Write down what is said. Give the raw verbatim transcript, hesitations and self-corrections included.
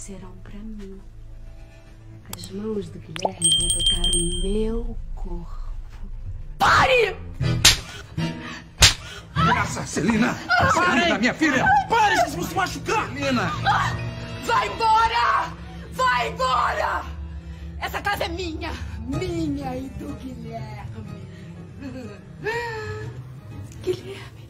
serão para mim. As mãos de Guilherme vão tocar o meu corpo. Pare! Graça, Celina! Celina, minha filha! Pare, vocês vão se machucar! Celina! Vai embora! Vai embora! Essa casa é minha! Minha e do Guilherme! Guilherme!